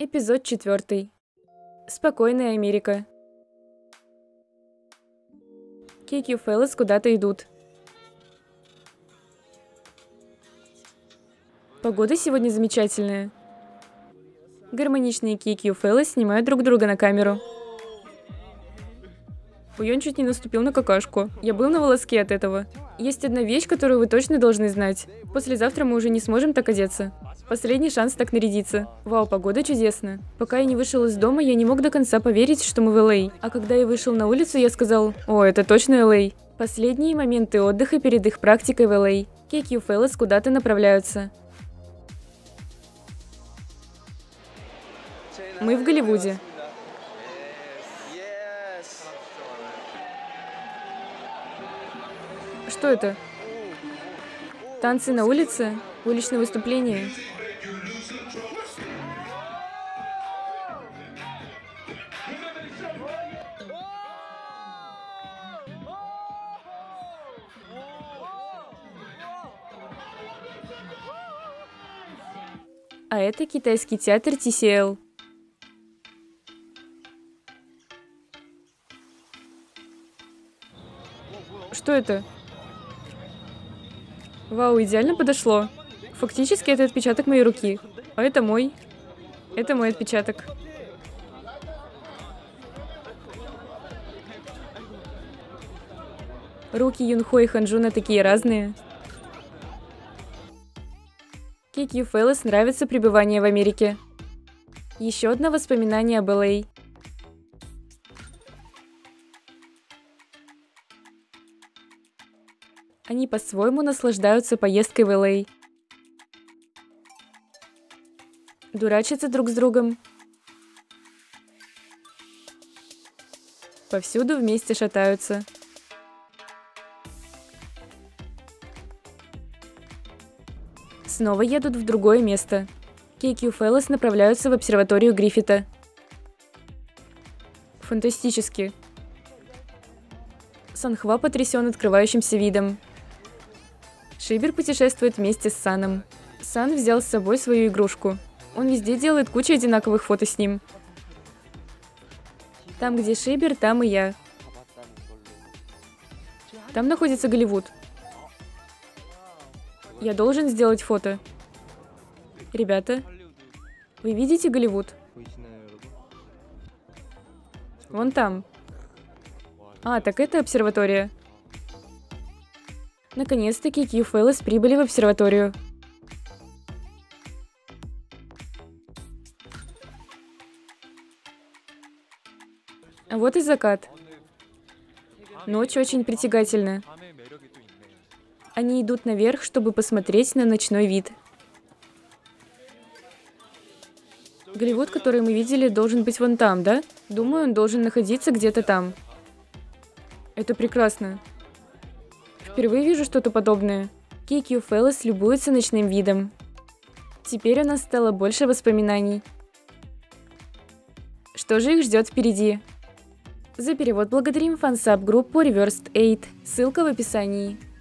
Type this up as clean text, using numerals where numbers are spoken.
Эпизод 4. Спокойная Америка. Кейк и Фэллос куда-то идут. Погода сегодня замечательная. Гармоничные Кейк и Фэллос снимают друг друга на камеру. Ой, он чуть не наступил на какашку. Я был на волоске от этого. Есть одна вещь, которую вы точно должны знать. Послезавтра мы уже не сможем так одеться. Последний шанс так нарядиться. Вау, погода чудесная. Пока я не вышел из дома, я не мог до конца поверить, что мы в Л.А. А когда я вышел на улицу, я сказал: «О, это точно Л.А.» Последние моменты отдыха перед их практикой в Л.А. Кейк и Фэллос куда-то направляются. Мы в Голливуде. Что это? Танцы на улице? Уличное выступление? А это китайский театр TCL. Что это? Вау, идеально подошло. Фактически это отпечаток моей руки. А это мой. Это мой отпечаток. Руки Юнхо и Ханжуна такие разные. Кейк и Фэллос нравится пребывание в Америке. Еще одно воспоминание об Л.А. Они по-своему наслаждаются поездкой в Л.А. Дурачатся друг с другом. Повсюду вместе шатаются. Снова едут в другое место. Кейк и Фэллос направляются в обсерваторию Гриффита. Фантастически. Санхва потрясен открывающимся видом. Шибер путешествует вместе с Саном. Сан взял с собой свою игрушку. Он везде делает кучу одинаковых фото с ним. Там, где Шибер, там и я. Там находится Голливуд. Я должен сделать фото. Ребята, вы видите Голливуд? Вон там. А, так это обсерватория. Наконец-то Кейк и Фэллос прибыли в обсерваторию. А вот и закат. Ночь очень притягательна. Они идут наверх, чтобы посмотреть на ночной вид. Голливуд, который мы видели, должен быть вон там, да? Думаю, он должен находиться где-то там. Это прекрасно. Впервые вижу что-то подобное. Кейк и Фэллос любуются ночным видом. Теперь у нас стало больше воспоминаний. Что же их ждет впереди? За перевод благодарим фансаб группу Reversed 8. Ссылка в описании.